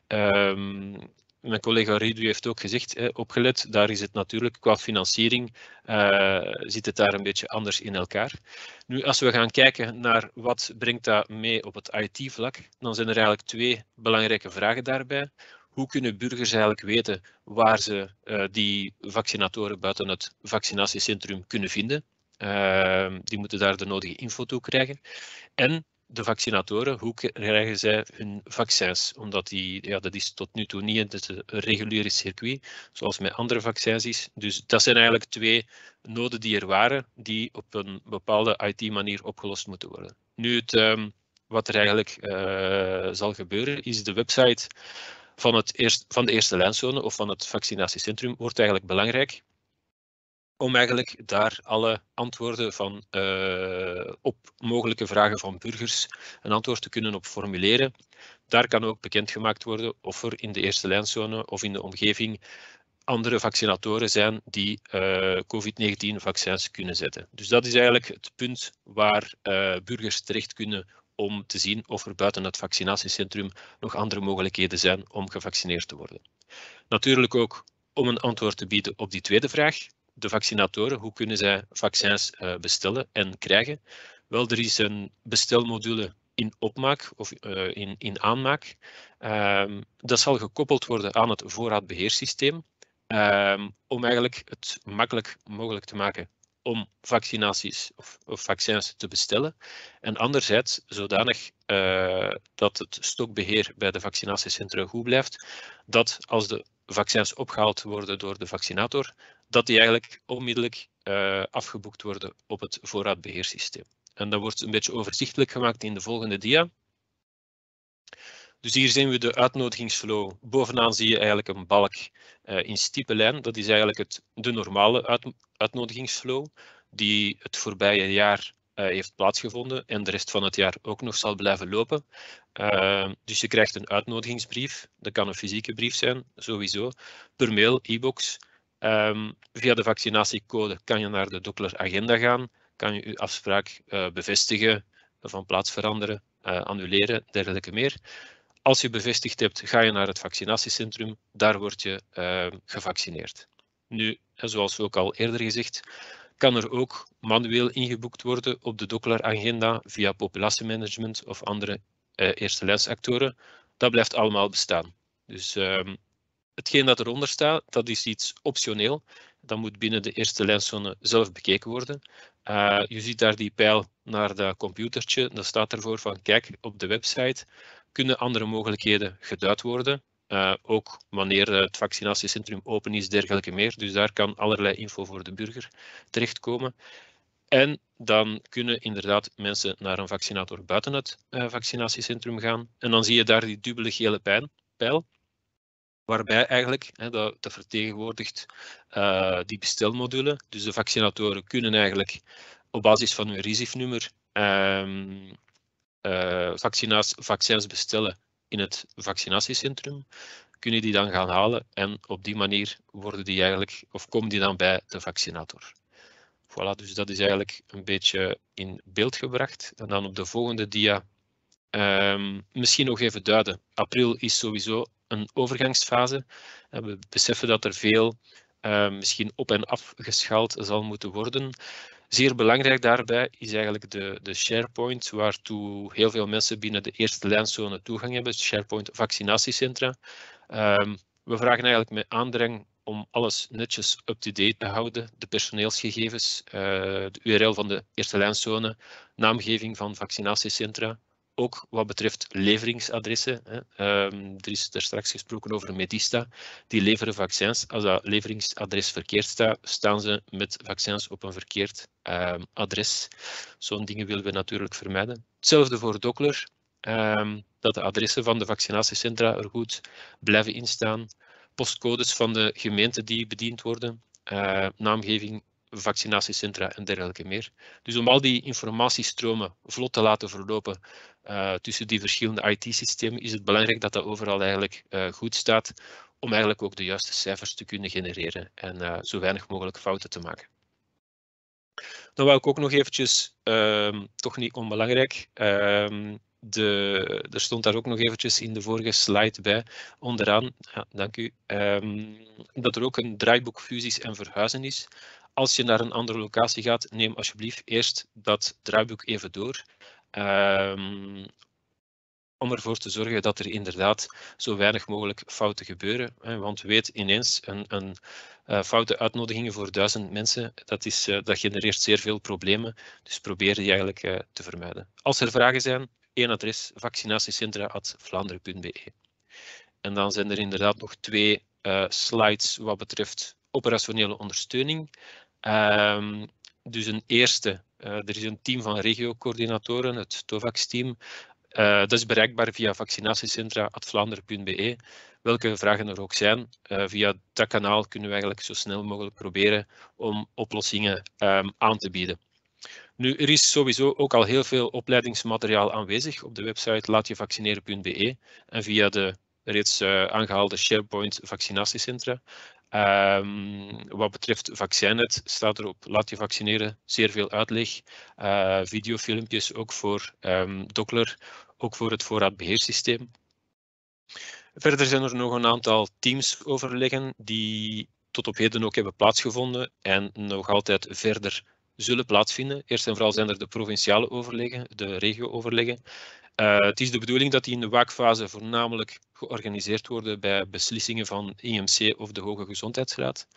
Mijn collega Ridu heeft ook gezegd, opgelet, daar is het natuurlijk qua financiering, zit het daar een beetje anders in elkaar. Nu, als we gaan kijken naar wat brengt dat mee op het IT-vlak, dan zijn er eigenlijk twee belangrijke vragen daarbij. Hoe kunnen burgers eigenlijk weten waar ze die vaccinatoren buiten het vaccinatiecentrum kunnen vinden? Die moeten daar de nodige info toe krijgen. En de vaccinatoren, hoe krijgen zij hun vaccins? Omdat dat is tot nu toe niet het reguliere circuit, zoals met andere vaccins is. Dus dat zijn eigenlijk twee noden die er waren, die op een bepaalde IT-manier opgelost moeten worden. Nu, wat er eigenlijk zal gebeuren, is de website van de eerste lijnzone of van het vaccinatiecentrum wordt eigenlijk belangrijk om eigenlijk daar alle antwoorden op mogelijke vragen van burgers een antwoord te kunnen op formuleren. Daar kan ook bekendgemaakt worden of er in de eerste lijnzone of in de omgeving andere vaccinatoren zijn die COVID-19 vaccins kunnen zetten. Dus dat is eigenlijk het punt waar burgers terecht kunnen om te zien of er buiten het vaccinatiecentrum nog andere mogelijkheden zijn om gevaccineerd te worden. Natuurlijk ook om een antwoord te bieden op die tweede vraag. De vaccinatoren, hoe kunnen zij vaccins bestellen en krijgen? Wel, er is een bestelmodule in opmaak of in aanmaak. Dat zal gekoppeld worden aan het voorraadbeheersysteem om eigenlijk het makkelijk mogelijk te maken om vaccinaties of vaccins te bestellen. En anderzijds zodanig dat het stokbeheer bij de vaccinatiecentra goed blijft, dat als de vaccins opgehaald worden door de vaccinator, dat die eigenlijk onmiddellijk afgeboekt worden op het voorraadbeheersysteem. En dat wordt een beetje overzichtelijk gemaakt in de volgende dia. Dus hier zien we de uitnodigingsflow. Bovenaan zie je eigenlijk een balk in stiepe lijn. Dat is eigenlijk de normale uitnodigingsflow die het voorbije jaar heeft plaatsgevonden en de rest van het jaar ook nog zal blijven lopen. Dus je krijgt een uitnodigingsbrief. Dat kan een fysieke brief zijn, sowieso. Per mail, e-box. Via de vaccinatiecode kan je naar de Dockler agenda gaan. Kan je je afspraak bevestigen, van plaats veranderen, annuleren, dergelijke meer. Als je bevestigd hebt, ga je naar het vaccinatiecentrum. Daar word je gevaccineerd. Nu, zoals ook al eerder gezegd, kan er ook manueel ingeboekt worden op de Dockler agenda via populatiemanagement of andere eerste lijnsactoren. Dat blijft allemaal bestaan. Dus hetgeen dat eronder staat, dat is iets optioneel. Dat moet binnen de eerste lijnzone zelf bekeken worden. Je ziet daar die pijl naar dat computertje. Dat staat ervoor van, kijk, op de website kunnen andere mogelijkheden geduid worden. Ook wanneer het vaccinatiecentrum open is, dergelijke meer. Dus daar kan allerlei info voor de burger terechtkomen. En dan kunnen inderdaad mensen naar een vaccinator buiten het vaccinatiecentrum gaan. En dan zie je daar die dubbele gele pijl. Waarbij eigenlijk, dat vertegenwoordigt die bestelmodule. Dus de vaccinatoren kunnen eigenlijk op basis van hun RISIF-nummer vaccins bestellen in het vaccinatiecentrum. Kunnen die dan gaan halen en op die manier worden die eigenlijk, of komen die dan bij de vaccinator. Voilà, dus dat is eigenlijk een beetje in beeld gebracht. En dan op de volgende dia misschien nog even duiden. April is sowieso een overgangsfase. We beseffen dat er veel misschien op- en afgeschaald zal moeten worden. Zeer belangrijk daarbij is eigenlijk de SharePoint, waartoe heel veel mensen binnen de eerste lijnzone toegang hebben, SharePoint vaccinatiecentra. We vragen eigenlijk met aandrang om alles netjes up-to-date te houden, de personeelsgegevens, de URL van de eerste lijnzone, naamgeving van vaccinatiecentra. Ook wat betreft leveringsadressen. Er is er straks gesproken over Medista. Die leveren vaccins. Als dat leveringsadres verkeerd staat, staan ze met vaccins op een verkeerd adres. Zo'n dingen willen we natuurlijk vermijden. Hetzelfde voor Dockler. Dat de adressen van de vaccinatiecentra er goed blijven instaan. Postcodes van de gemeenten die bediend worden. Naamgeving, vaccinatiecentra en dergelijke meer. Dus om al die informatiestromen vlot te laten verlopen tussen die verschillende IT-systemen, is het belangrijk dat dat overal eigenlijk goed staat, om eigenlijk ook de juiste cijfers te kunnen genereren en zo weinig mogelijk fouten te maken. Dan wou ik ook nog eventjes, toch niet onbelangrijk, er stond daar ook nog eventjes in de vorige slide bij, onderaan, ja, dank u, dat er ook een draaiboek fusies en verhuizen is. Als je naar een andere locatie gaat, neem alsjeblieft eerst dat draaiboek even door. Om ervoor te zorgen dat er inderdaad zo weinig mogelijk fouten gebeuren. Want weet ineens, een foute uitnodigingen voor 1000 mensen, dat genereert zeer veel problemen. Dus probeer die eigenlijk te vermijden. Als er vragen zijn, één adres, vaccinatiecentra@vlaanderen.be. En dan zijn er inderdaad nog 2 slides wat betreft operationele ondersteuning. Dus een eerste, er is een team van regiocoördinatoren, het TOVAX-team. Dat is bereikbaar via vaccinatiecentra@vlaanderen.be. Welke vragen er ook zijn, via dat kanaal kunnen we eigenlijk zo snel mogelijk proberen om oplossingen aan te bieden. Nu, er is sowieso ook al heel veel opleidingsmateriaal aanwezig op de website laatjevaccineren.be en via de reeds aangehaalde SharePoint vaccinatiecentra. Wat betreft Vaccinet staat er op Laat je vaccineren zeer veel uitleg, videofilmpjes ook voor Dockler, ook voor het voorraadbeheersysteem. Verder zijn er nog een aantal teamsoverleggen die tot op heden ook hebben plaatsgevonden en nog altijd verder zullen plaatsvinden. Eerst en vooral zijn er de provinciale overleggen, de regio-overleggen. Het is de bedoeling dat die in de waakfase voornamelijk georganiseerd worden bij beslissingen van IMC of de Hoge Gezondheidsraad.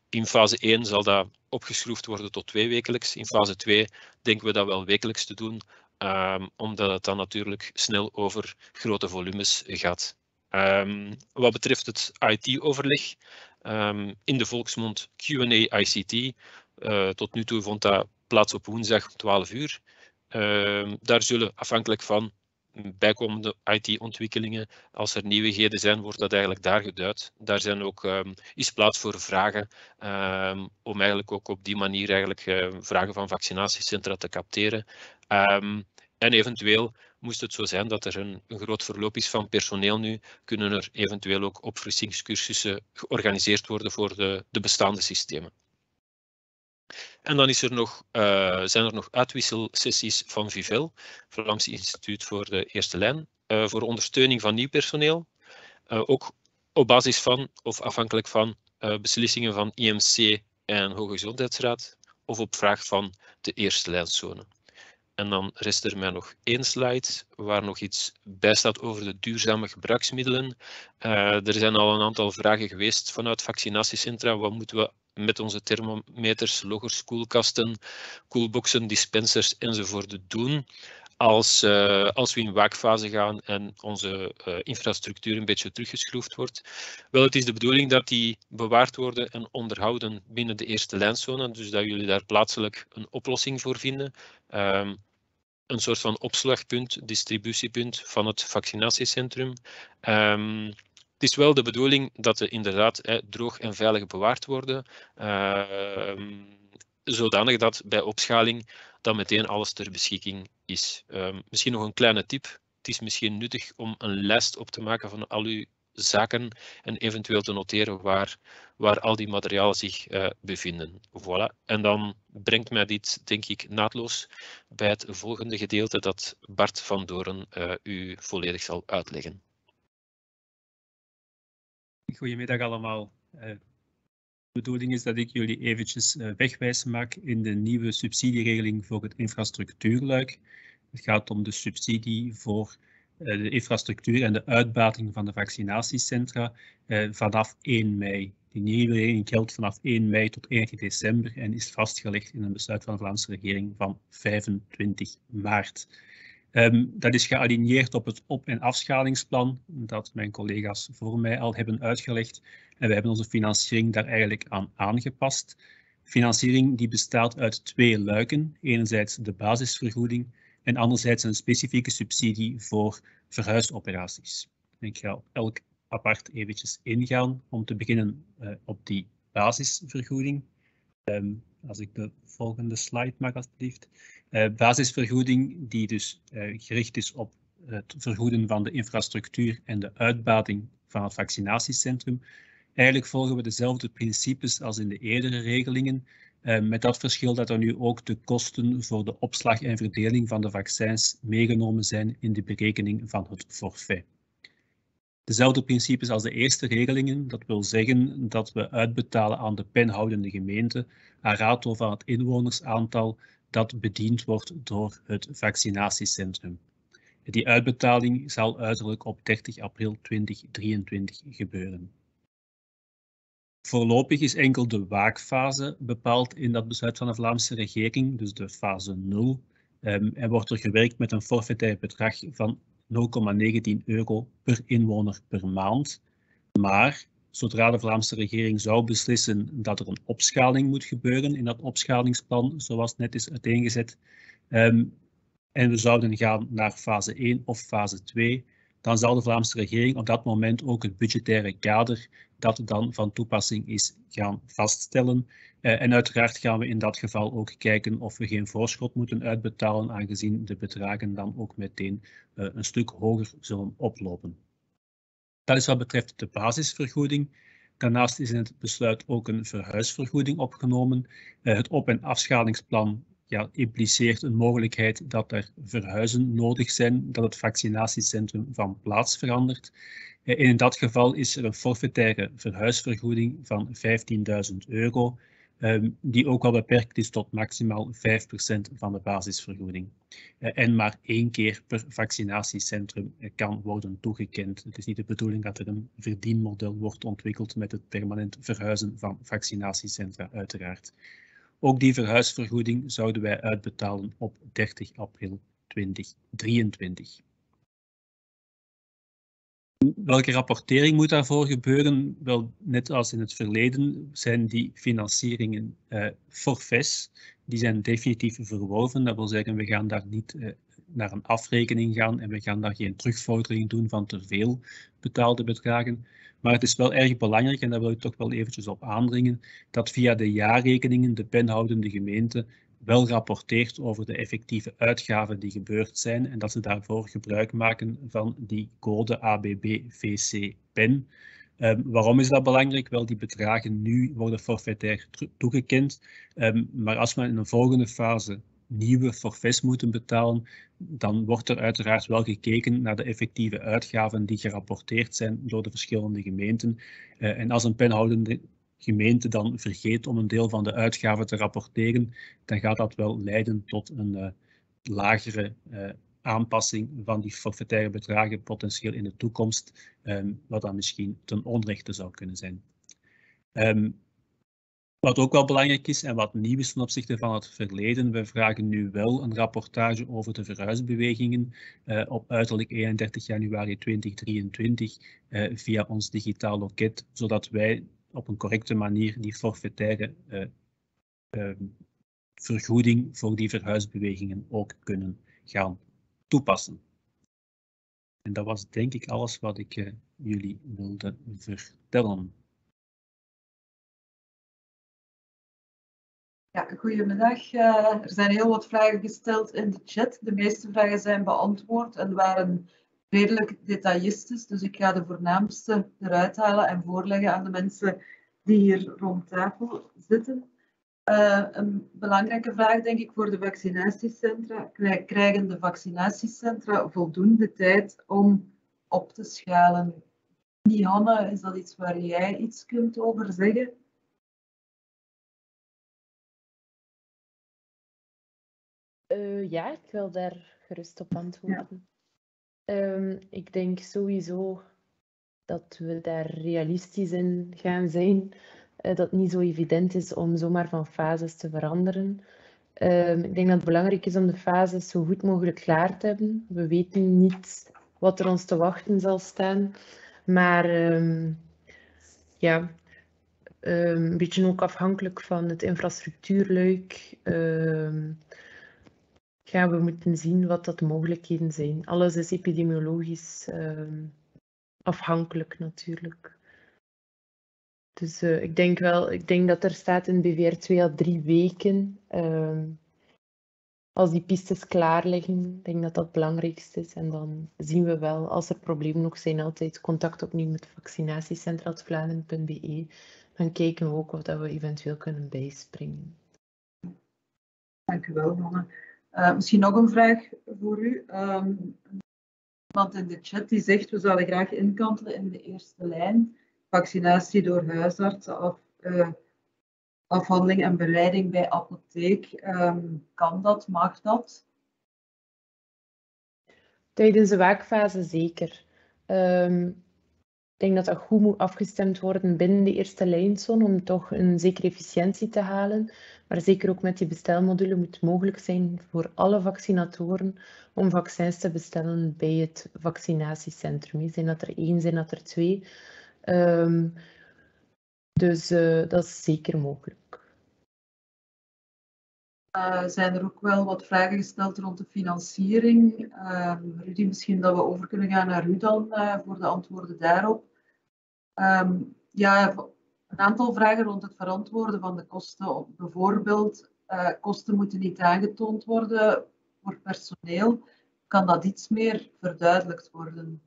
In fase 1 zal dat opgeschroefd worden tot 2 wekelijks. In fase 2 denken we dat wel wekelijks te doen, omdat het dan natuurlijk snel over grote volumes gaat. Wat betreft het IT-overleg, in de volksmond Q&A ICT, tot nu toe vond dat plaats op woensdag om 12 uur. Daar zullen afhankelijk van bijkomende IT-ontwikkelingen, als er nieuwigheden zijn, wordt dat eigenlijk daar geduid. Daar zijn ook, is plaats voor vragen, om eigenlijk ook op die manier eigenlijk, vragen van vaccinatiecentra te capteren. En eventueel moest het zo zijn dat er een groot verloop is van personeel nu, kunnen er eventueel ook opfrissingscursussen georganiseerd worden voor de bestaande systemen. En dan zijn er nog uitwisselsessies van VIVEL, Vlaams Instituut voor de Eerste Lijn, voor ondersteuning van nieuw personeel. Ook op basis van of afhankelijk van beslissingen van IMC en Hoge Gezondheidsraad of op vraag van de eerste lijnzone. En dan rest er mij nog 1 slide waar nog iets bij staat over de duurzame gebruiksmiddelen. Er zijn al een aantal vragen geweest vanuit vaccinatiecentra. Wat moeten we met onze thermometers, loggers, koelkasten, koelboxen, dispensers enzovoort doen als we in waakfase gaan en onze infrastructuur een beetje teruggeschroefd wordt? Wel, het is de bedoeling dat die bewaard worden en onderhouden binnen de eerste lijnzone, dus dat jullie daar plaatselijk een oplossing voor vinden. Een soort van opslagpunt, distributiepunt van het vaccinatiecentrum. Het is wel de bedoeling dat ze inderdaad droog en veilig bewaard worden, zodanig dat bij opschaling dan meteen alles ter beschikking is. Misschien nog een kleine tip. Het is misschien nuttig om een lijst op te maken van al uw zaken en eventueel te noteren waar al die materialen zich bevinden. Voilà. En dan brengt mij dit, denk ik, naadloos bij het volgende gedeelte dat Bart van Doorn u volledig zal uitleggen. Goedemiddag allemaal. De bedoeling is dat ik jullie eventjes wegwijs maak in de nieuwe subsidieregeling voor het infrastructuurluik. Het gaat om de subsidie voor de infrastructuur en de uitbating van de vaccinatiecentra vanaf 1 mei. Die nieuwe regeling geldt vanaf 1 mei tot 1 december en is vastgelegd in een besluit van de Vlaamse regering van 25 maart. Dat is gealigneerd op het op- en afschalingsplan dat mijn collega's voor mij al hebben uitgelegd. En we hebben onze financiering daar eigenlijk aan aangepast. Financiering die bestaat uit 2 luiken. Enerzijds de basisvergoeding en anderzijds een specifieke subsidie voor verhuisoperaties. Ik ga op elk apart eventjes ingaan om te beginnen op die basisvergoeding. Als ik de volgende slide mag alsjeblieft. Basisvergoeding die dus gericht is op het vergoeden van de infrastructuur en de uitbating van het vaccinatiecentrum. Eigenlijk volgen we dezelfde principes als in de eerdere regelingen, met dat verschil dat er nu ook de kosten voor de opslag en verdeling van de vaccins meegenomen zijn in de berekening van het forfait. Dezelfde principes als de eerste regelingen, dat wil zeggen dat we uitbetalen aan de penhoudende gemeente een rato van het inwonersaantal dat bediend wordt door het vaccinatiecentrum. Die uitbetaling zal uiterlijk op 30 april 2023 gebeuren. Voorlopig is enkel de waakfase bepaald in dat besluit van de Vlaamse regering, dus de fase 0, en wordt er gewerkt met een forfaitair bedrag van €0,19 per inwoner per maand. Maar zodra de Vlaamse regering zou beslissen dat er een opschaling moet gebeuren in dat opschalingsplan, zoals net is uiteengezet, en we zouden gaan naar fase 1 of fase 2, dan zal de Vlaamse regering op dat moment ook het budgettaire kader dat dan van toepassing is gaan vaststellen. En uiteraard gaan we in dat geval ook kijken of we geen voorschot moeten uitbetalen, aangezien de bedragen dan ook meteen een stuk hoger zullen oplopen. Dat is wat betreft de basisvergoeding. Daarnaast is in het besluit ook een verhuisvergoeding opgenomen. Het op- en afschalingsplan impliceert een mogelijkheid dat er verhuizen nodig zijn, dat het vaccinatiecentrum van plaats verandert. In dat geval is er een forfaitaire verhuisvergoeding van €15.000. die ook al beperkt is tot maximaal 5% van de basisvergoeding. En maar 1 keer per vaccinatiecentrum kan worden toegekend. Het is niet de bedoeling dat er een verdienmodel wordt ontwikkeld met het permanent verhuizen van vaccinatiecentra, uiteraard. Ook die verhuisvergoeding zouden wij uitbetalen op 30 april 2023. Welke rapportering moet daarvoor gebeuren? Wel, net als in het verleden zijn die financieringen forfaits. Die zijn definitief verworven. Dat wil zeggen, we gaan daar niet naar een afrekening gaan en we gaan daar geen terugvordering doen van te veel betaalde bedragen. Maar het is wel erg belangrijk, en daar wil ik toch wel eventjes op aandringen, dat via de jaarrekeningen de penhoudende gemeente wel rapporteert over de effectieve uitgaven die gebeurd zijn en dat ze daarvoor gebruik maken van die code ABB-VC-PEN. Waarom is dat belangrijk? Wel, die bedragen nu worden forfaitair toegekend, maar als we in een volgende fase nieuwe forfaits moeten betalen, dan wordt er uiteraard wel gekeken naar de effectieve uitgaven die gerapporteerd zijn door de verschillende gemeenten. En als een penhoudende gemeente dan vergeet om een deel van de uitgaven te rapporteren, dan gaat dat wel leiden tot een lagere aanpassing van die forfaitaire bedragen potentieel in de toekomst, wat dan misschien ten onrechte zou kunnen zijn. Wat ook wel belangrijk is en wat nieuw is ten opzichte van het verleden, we vragen nu wel een rapportage over de verhuisbewegingen op uiterlijk 31 januari 2023 via ons digitaal loket, zodat wij op een correcte manier die forfaitaire vergoeding voor die verhuisbewegingen ook kunnen gaan toepassen. En dat was denk ik alles wat ik jullie wilde vertellen. Ja, goedemiddag. Er zijn heel wat vragen gesteld in de chat. De meeste vragen zijn beantwoord en waren redelijk detailistisch. Dus ik ga de voornaamste eruit halen en voorleggen aan de mensen die hier rond tafel zitten. Een belangrijke vraag, denk ik, voor de vaccinatiecentra. Krijgen de vaccinatiecentra voldoende tijd om op te schalen? Hanne, is dat iets waar jij iets kunt over zeggen? Ja, ik wil daar gerust op antwoorden. Ja. Ik denk sowieso dat we daar realistisch in gaan zijn. Dat het niet zo evident is om zomaar van fases te veranderen. Ik denk dat het belangrijk is om de fases zo goed mogelijk klaar te hebben. We weten niet wat er ons te wachten zal staan. Maar ja, een beetje ook afhankelijk van het infrastructuurluik gaan we moeten zien wat dat de mogelijkheden zijn. Alles is epidemiologisch afhankelijk natuurlijk. Dus ik denk dat er staat in BVR 2 à 3 weken. Als die pistes klaar liggen, ik denk dat dat het belangrijkste is. En dan zien we wel, als er problemen nog zijn, altijd contact opnieuw met vaccinatiecentra.vlaanderen.be. Dan kijken we ook of dat we eventueel kunnen bijspringen. Dank u wel, Hanne. Misschien nog een vraag voor u. Iemand in de chat die zegt, we zouden graag inkantelen in de eerste lijn. Vaccinatie door huisartsen of afhandeling en bereiding bij apotheek. Kan dat? Mag dat? Tijdens de waakfase zeker. Ik denk dat dat goed moet afgestemd worden binnen de eerste lijnzone om toch een zekere efficiëntie te halen. Maar zeker ook met die bestelmodule moet het mogelijk zijn voor alle vaccinatoren om vaccins te bestellen bij het vaccinatiecentrum. Zijn dat er 1, zijn dat er 2. Dus dat is zeker mogelijk. Zijn er ook wel wat vragen gesteld rond de financiering? Rudy, misschien dat we over kunnen gaan naar u dan voor de antwoorden daarop. Ja, een aantal vragen rond het verantwoorden van de kosten. Bijvoorbeeld, kosten moeten niet aangetoond worden voor personeel. Kan dat iets meer verduidelijkt worden?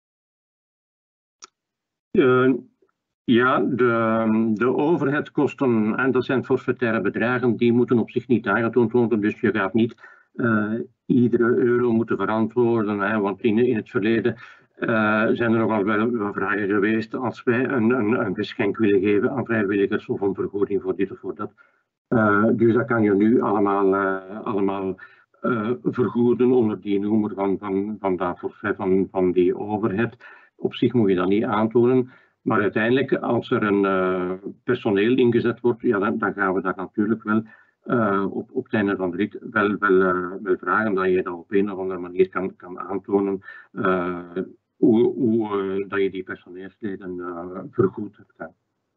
Ja, de overheidskosten, en dat zijn forfaitaire bedragen, die moeten op zich niet aangetoond worden. Dus je gaat niet iedere euro moeten verantwoorden. Want in het verleden zijn er nogal wel vragen geweest als wij een geschenk willen geven aan vrijwilligers of een vergoeding voor dit of voor dat. Dus dat kan je nu allemaal vergoeden onder die noemer van dat forfait van die overhead. Op zich moet je dat niet aantonen. Maar uiteindelijk, als er een personeel ingezet wordt, ja, dan gaan we dat natuurlijk wel op het einde van de rit wel vragen dat je dat op een of andere manier kan aantonen hoe dat je die personeelsleden vergoed hebt.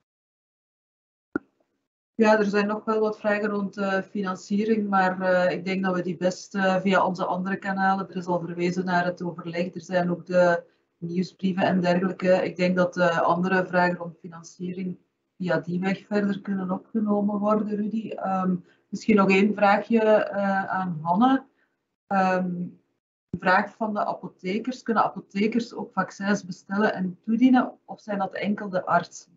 Ja, er zijn nog wel wat vragen rond financiering, maar ik denk dat we die best via onze andere kanalen, er is al verwezen naar het overleg, er zijn ook de nieuwsbrieven en dergelijke. Ik denk dat andere vragen rond financiering via die weg verder kunnen opgenomen worden, Rudy. Misschien nog één vraagje aan Hanne. Een vraag van de apothekers. Kunnen apothekers ook vaccins bestellen en toedienen, of zijn dat enkel de artsen?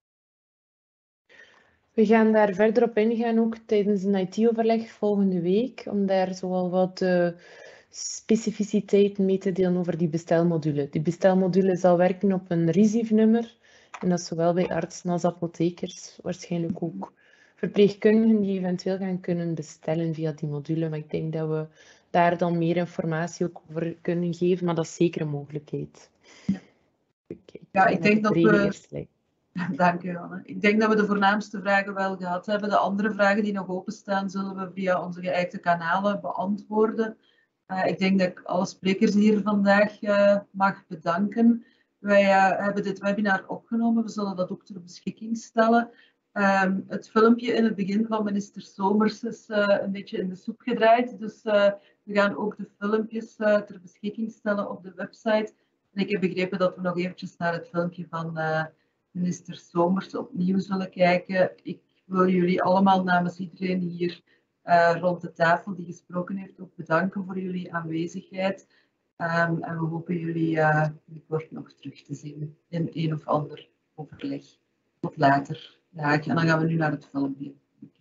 We gaan daar verder op ingaan, ook tijdens een IT-overleg volgende week, om daar zoal wat specificiteiten mee te delen over die bestelmodule. Die bestelmodule zal werken op een RISIV-nummer, en dat is zowel bij artsen als apothekers, waarschijnlijk ook verpleegkundigen die eventueel gaan kunnen bestellen via die module. Maar ik denk dat we daar dan meer informatie ook over kunnen geven, maar dat is zeker een mogelijkheid. Ja, ik denk dat we... Dank u, Anne. Ik denk dat we de voornaamste vragen wel gehad hebben. De andere vragen die nog openstaan, zullen we via onze geëikte kanalen beantwoorden. Ik denk dat ik alle sprekers hier vandaag mag bedanken. Wij hebben dit webinar opgenomen. We zullen dat ook ter beschikking stellen. Het filmpje in het begin van minister Somers is een beetje in de soep gedraaid. Dus we gaan ook de filmpjes ter beschikking stellen op de website. En ik heb begrepen dat we nog eventjes naar het filmpje van minister Somers opnieuw zullen kijken. Ik wil jullie allemaal namens iedereen hier rond de tafel die gesproken heeft ook bedanken voor jullie aanwezigheid. En we hopen jullie binnenkort nog terug te zien in een of ander overleg. Tot later. Ja, en dan gaan we nu naar het filmpje.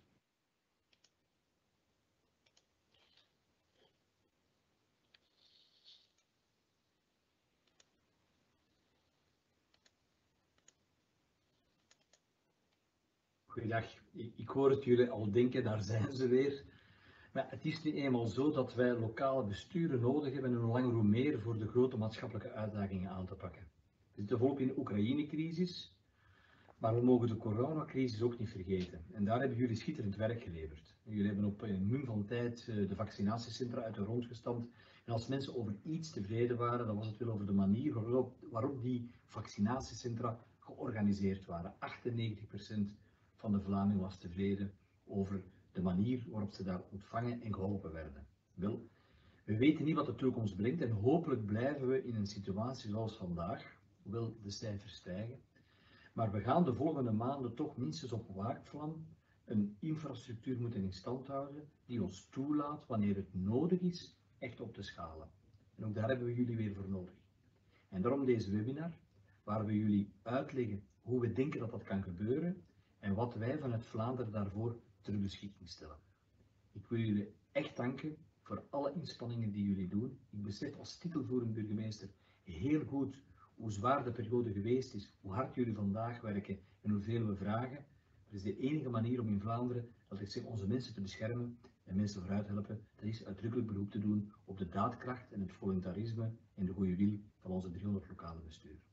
Goeiedag, ik hoor het jullie al denken, daar zijn ze weer. Maar het is nu eenmaal zo dat wij lokale besturen nodig hebben en hoe langer hoe meer voor de grote maatschappelijke uitdagingen aan te pakken. We zitten volop in de Oekraïne-crisis, maar we mogen de coronacrisis ook niet vergeten. En daar hebben jullie schitterend werk geleverd. Jullie hebben op een mum van tijd de vaccinatiecentra uit de grond gestampt. En als mensen over iets tevreden waren, dan was het wel over de manier waarop die vaccinatiecentra georganiseerd waren. 98% van de Vlamingen was tevreden over de manier waarop ze daar ontvangen en geholpen werden. Wel, we weten niet wat de toekomst brengt en hopelijk blijven we in een situatie zoals vandaag, hoewel de cijfers stijgen. Maar we gaan de volgende maanden toch minstens op waakvlam een infrastructuur moeten in stand houden die ons toelaat, wanneer het nodig is, echt op te schalen. En ook daar hebben we jullie weer voor nodig. En daarom deze webinar, waar we jullie uitleggen hoe we denken dat dat kan gebeuren en wat wij vanuit Vlaanderen daarvoor ter beschikking stellen. Ik wil jullie echt danken voor alle inspanningen die jullie doen. Ik besef als titelvoerend burgemeester heel goed hoe zwaar de periode geweest is, hoe hard jullie vandaag werken en hoeveel we vragen. Het is de enige manier om in Vlaanderen, dat ik zeg, onze mensen te beschermen en mensen vooruit helpen. Dat is uitdrukkelijk beroep te doen op de daadkracht en het voluntarisme en de goede wil van onze 300 lokale besturen.